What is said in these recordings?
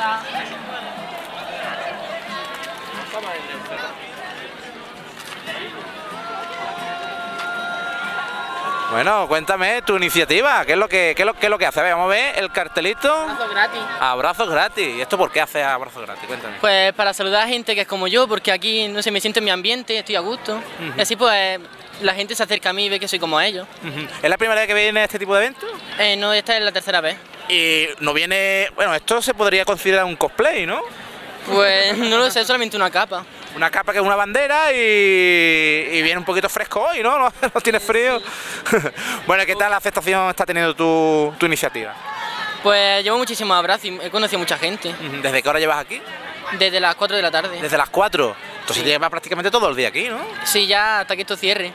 Bueno, cuéntame tu iniciativa, ¿qué es lo que hace? A ver, vamos a ver el cartelito. Abrazos gratis. Abrazos gratis. ¿Y esto por qué hace abrazos gratis? Cuéntame. Pues para saludar a gente que es como yo, porque aquí, no sé, me siento en mi ambiente, estoy a gusto. Y así pues la gente se acerca a mí y ve que soy como ellos. ¿Es la primera vez que viene a este tipo de eventos? No, esta es la tercera vez. Y no viene... Bueno, esto se podría considerar un cosplay, ¿no? Pues no lo sé, solamente una capa. Una capa que es una bandera y viene un poquito fresco hoy, ¿no? ¿No tienes frío? Bueno, ¿qué tal la aceptación está teniendo tu iniciativa? Pues llevo muchísimos abrazos y he conocido a mucha gente. ¿Desde qué hora llevas aquí? Desde las 4 de la tarde. Desde las 4. Entonces Sí. llevas prácticamente todo el día aquí, ¿no? Sí, ya hasta que esto cierre.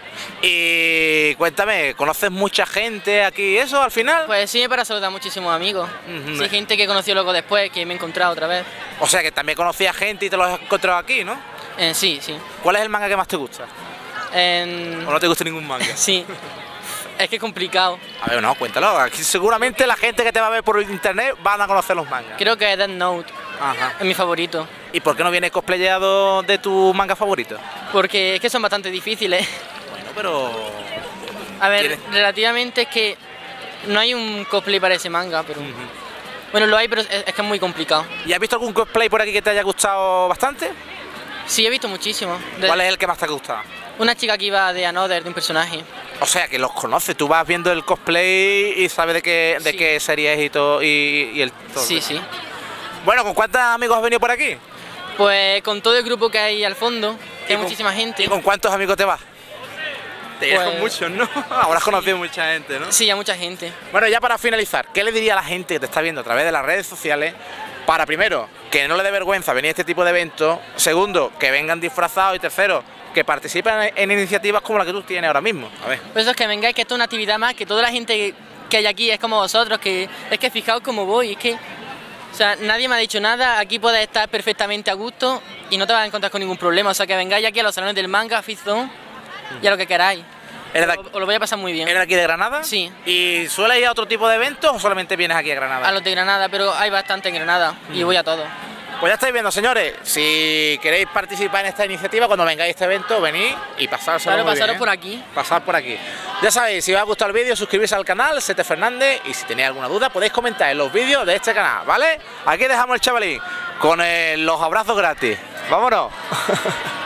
Y cuéntame, ¿conoces mucha gente aquí eso al final? Pues sí, para saludar a muchísimos amigos. Sí, gente que he conocido luego después, que me he encontrado otra vez. O sea que también conocías gente y te los has encontrado aquí, ¿no? Sí, sí. ¿Cuál es el manga que más te gusta? ¿O no te gusta ningún manga? Sí. Es que es complicado. A ver, no, cuéntalo. Aquí seguramente la gente que te va a ver por internet van a conocer los mangas. Creo que Death Note Ajá. es mi favorito. ¿Y por qué no vienes cosplayado de tu manga favorito? Porque es que son bastante difíciles. Bueno, pero... A ver, ¿Tienes? relativamente es que no hay un cosplay para ese manga, pero... Bueno, lo hay, pero es que es muy complicado. ¿Y has visto algún cosplay por aquí que te haya gustado bastante? Sí, he visto muchísimo. ¿Cuál es el que más te ha gustado? Una chica que iba de Another, de un personaje. O sea, que los conoces, tú vas viendo el cosplay y sabes de Sí. qué serie es y todo, y el todo. Sí, sí. Bueno, ¿con cuántos amigos has venido por aquí? Pues con todo el grupo que hay al fondo, que ¿Y hay con- muchísima gente. ¿Y con cuántos amigos te vas? Te irás Pues- con muchos, ¿no? Habrás conocido mucha gente, ¿no? Sí, a mucha gente. Bueno, ya para finalizar, ¿qué le diría a la gente que te está viendo a través de las redes sociales para, primero, que no le dé vergüenza venir a este tipo de eventos, segundo, que vengan disfrazados y tercero, que participen en iniciativas como la que tú tienes ahora mismo? A ver. Por eso es que vengáis, que esto es una actividad más, que toda la gente que hay aquí es como vosotros, que es que fijaos cómo voy, es que... O sea, nadie me ha dicho nada, aquí puedes estar perfectamente a gusto y no te vas a encontrar con ningún problema. O sea, que vengáis aquí a los salones del manga, Fizone y a lo que queráis. ¿Eres de, Os lo voy a pasar muy bien. ¿Eres de aquí de Granada? Sí. ¿Y sueles ir a otro tipo de eventos o solamente vienes aquí a Granada? A los de Granada, pero hay bastante en Granada y voy a todos. Pues ya estáis viendo, señores, si queréis participar en esta iniciativa, cuando vengáis a este evento, venid y pasárselo Claro, muy bien, pasaros ¿eh? por aquí. Pasad por aquí. Ya sabéis, si os ha gustado el vídeo, suscribirse al canal, Sete Fernández, y si tenéis alguna duda, podéis comentar en los vídeos de este canal, ¿vale? Aquí dejamos el chavalín con los abrazos gratis. ¡Vámonos!